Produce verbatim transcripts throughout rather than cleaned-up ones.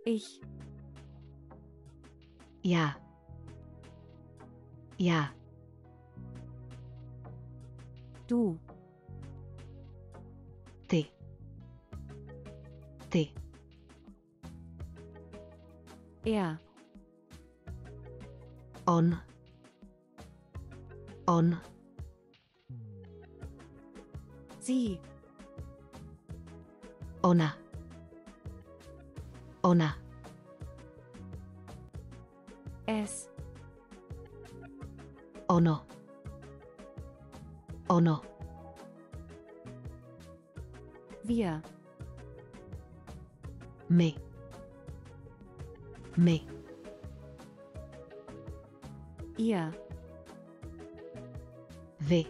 Ich. Já. Já. Du. Ty. Ty. Er. On. On. Sie. Ona. Ona. Es. Ono. Ono. Wir. My. My. Ihr. Vy.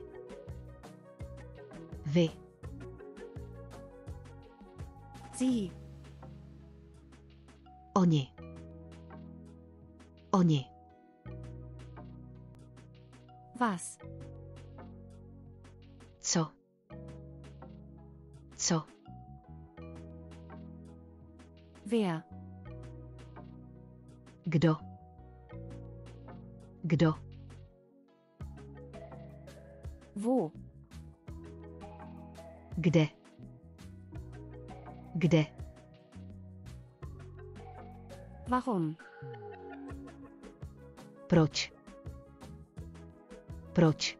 Vy. Sie. Oni. Oni. Was? Co? Co? Wer? Kdo? Kdo? Wo? Kde? Kde? Warum? Proč? Proč?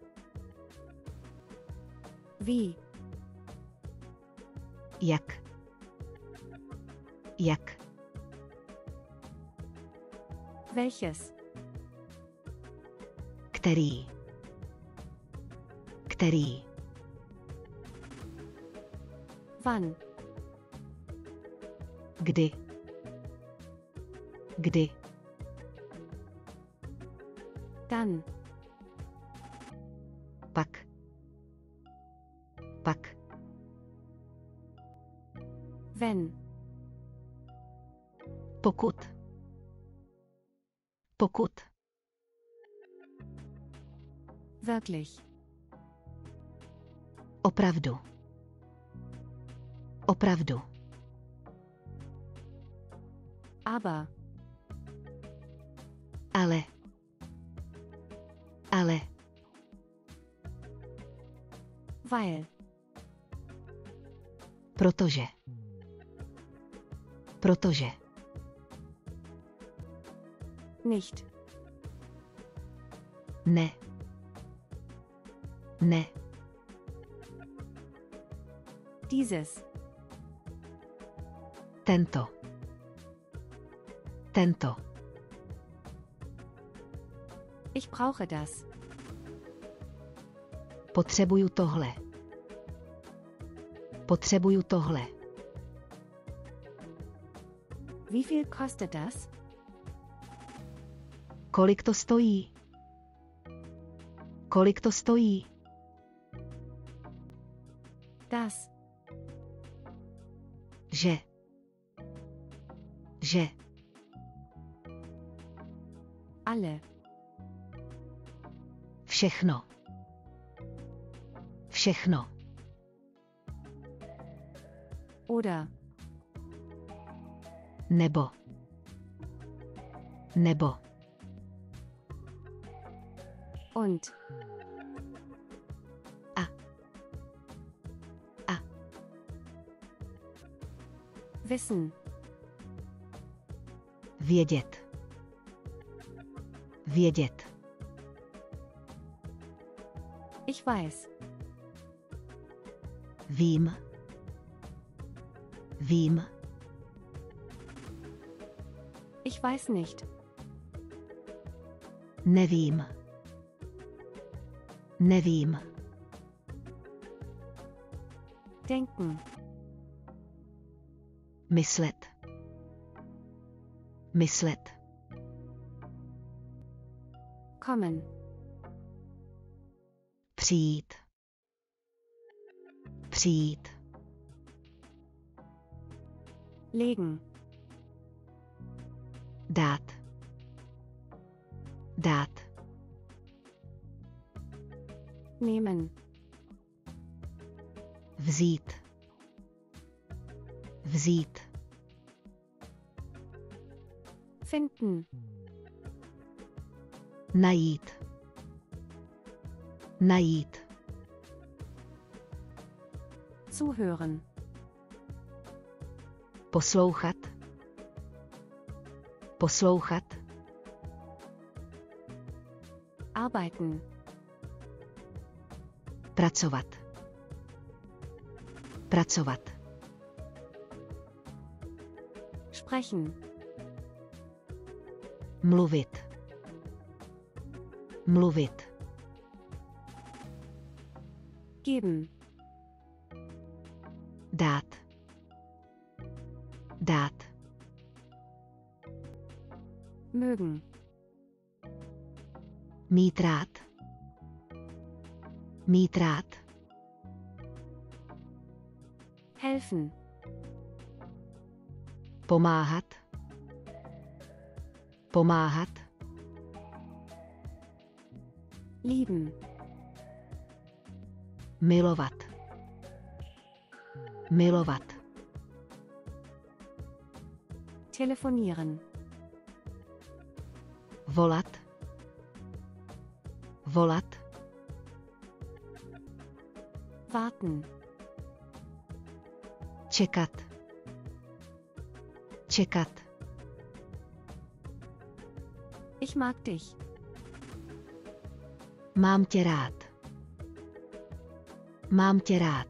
Wie? Jak? Jak? Welches? Který? Který? Wann? Kdy? Kdy? Dann. Pak. Pak. Wenn. Pokud. Pokud. Wirklich. Opravdu. Opravdu. Aber. Ale. Ale. Weil. Protože. Protože. Nicht. Ne. Ne. Dieses. Tento. Tento. Ich brauche das. Potřebuju tohle. Potřebuju tohle. Wie viel kostet das? Kolik to stojí? Kolik to stojí? Das. Že. Že. Alle. Všechno. Všechno. Oder. Nebo. Nebo. Und. A. A. Wissen. Vědět. Vědět. Ich weiß. Vím. Vím. Ich weiß nicht. Nevím. Nevím. Denken. Myslet. Myslet. Kommen. Přijít. Přijít. Legen. Dát. Dát. Nehmen. Vzít. Vzít. Finden. Najít. Najít. Zuhören. Poslouchat. Poslouchat. Arbeiten. Pracovat. Pracovat. Sprechen. Mluvit. Mluvit. Geben. Dát. Dát. Mögen. Mít rád. Mít rád. Helfen. Pomáhat. Pomáhat. Lieben. Milovat. Milovat. Telefonieren. Volat. Volat. Warten. Čekat. Čekat. Ich mag dich. Mám tě rád. Mám tě rád.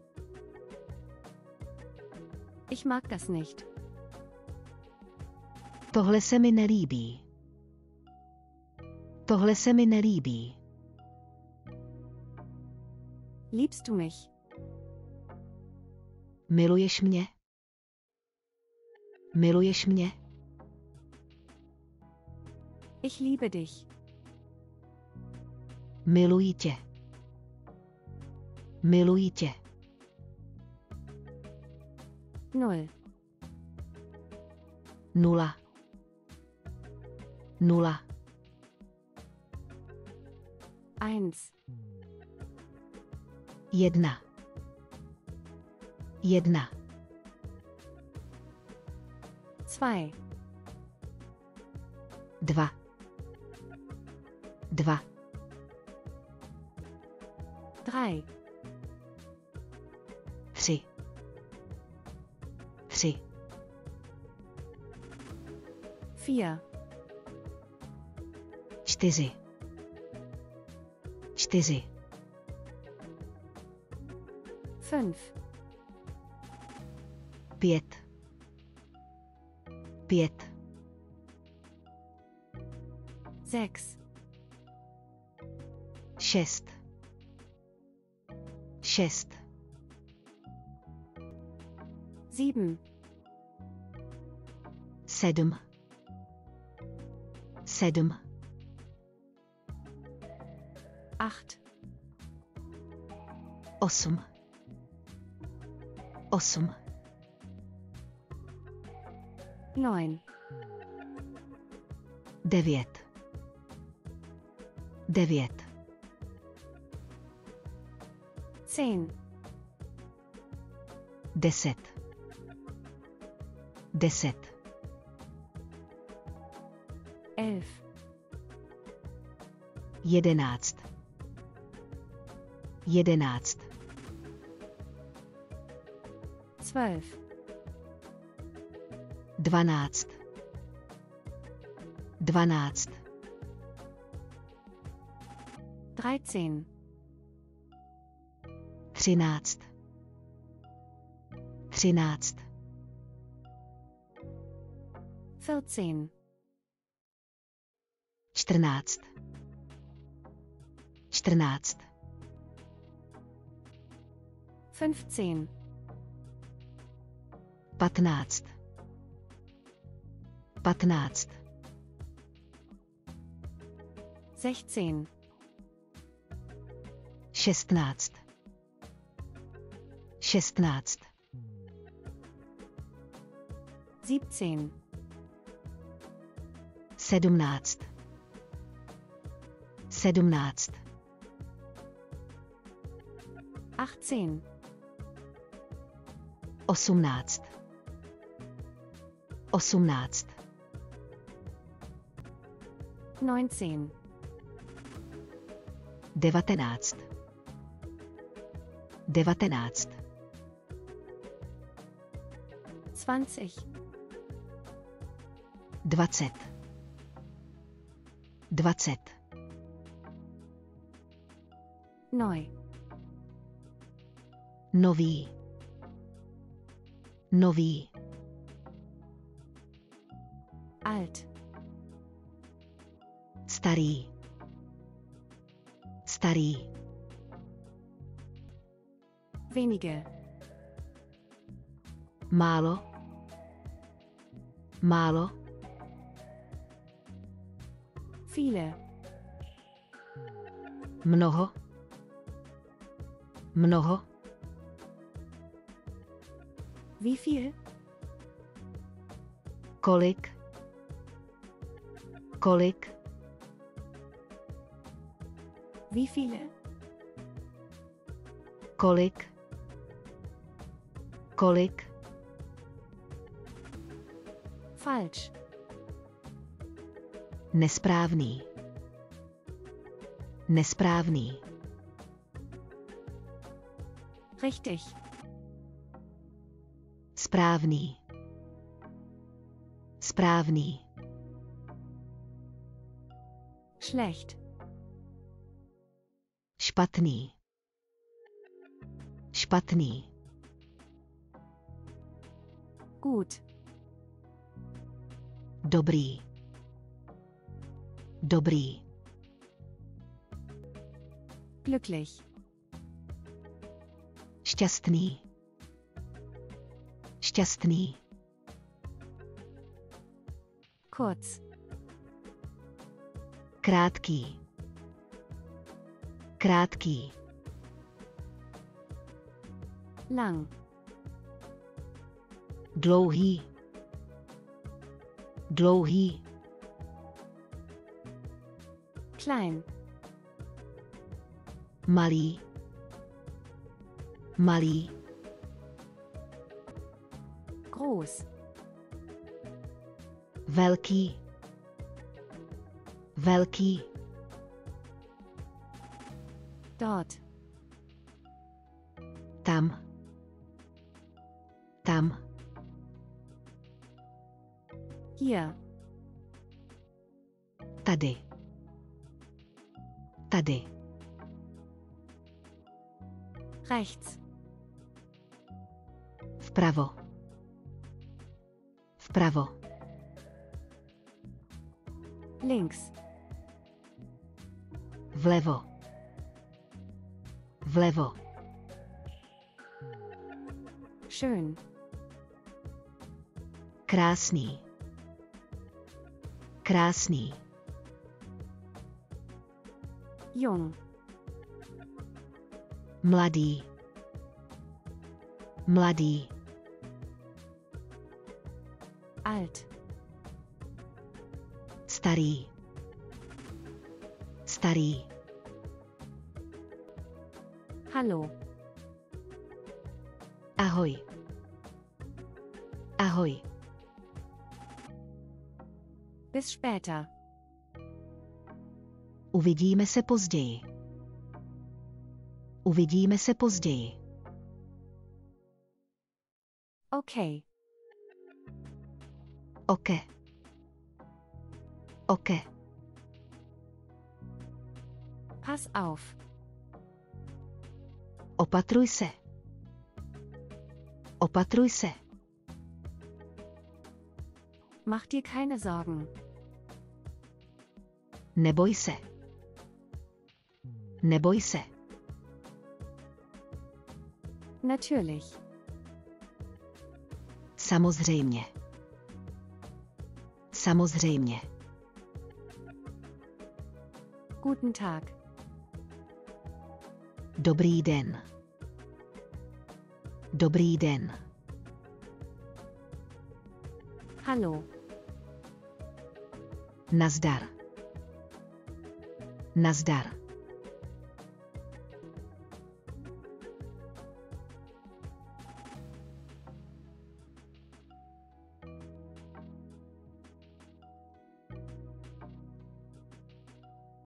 Ich mag das nicht. Tohle se mi nelíbí. Tohle se mi nelíbí. Liebst du mich? Miluješ mě? Miluješ mě? Ich liebe dich. Miluji tě. Miluji tě. Null. Nula. Nula. Eins. Jedna. Jedna. Zwei. Dva. Dva. Drei. Tři. Tři. Vier. Čtyři. Čtyři. Fünf. Pět. Pět. Sechs. Šest. Šest. Sieben. Sedm. Sedm. Acht. Osm. Osm. Neun. Devět. Devět. Zehn. Deset. Deset. Elf. Jedenáct. Jedenáct. Zwölf. Dvanáct. Dvanáct. Dreizehn. Třináct. Třináct. Vierzehn. Čtrnáct. Čtrnáct. Fünfzehn. Patnáct. Patnáct. Sechzehn. Šestnáct. Šestnáct. Siebzehn. Sedmnáct. Sedmnáct. Achtzehn. Osmnáct. Osmnáct. neunzehn. devatenáct. devatenáct. zwanzig. Dvacet. Dvacet. Neu. Nový. Nový. Alt. Starý. Starý. Wenige. Málo. Málo. Viele. Mnoho. Mnoho. Wie viel? Kolik. Kolik. Wie viele? Kolik. Kolik. Falsch. Nesprávný. Nesprávný. Richtig. Správný. Správný. Schlecht. Špatný. Špatný. Gut. Dobrý. Dobrý. Glücklich. Šťastný. Šťastný. Kurz. Krátký. Krátký. Lang. Dlouhý. Dlouhý. Klein. Malý. Malý. Groß. Velký. Velký. Dort. Tam. Tam. Hier. Tady. Tady. Rechts. Vpravo. Vpravo. Links. Vlevo. Vlevo. Schön. Krásný. Krásný. Jung. Mladý. Mladý. Alt. Starý. Starý. Hallo. Ahoj. Ahoj. Bis später. Uvidíme se později. Uvidíme se později. Okay. Oke. Oke. Pass auf. Opatruj se. Opatruj se. Mach dir keine Sorgen. Neboj se. Neboj se. Natürlich. Samozřejmě. Samozřejmě. Guten Tag. Dobrý den. Dobrý den. Hallo. Nazdar. Nazdar.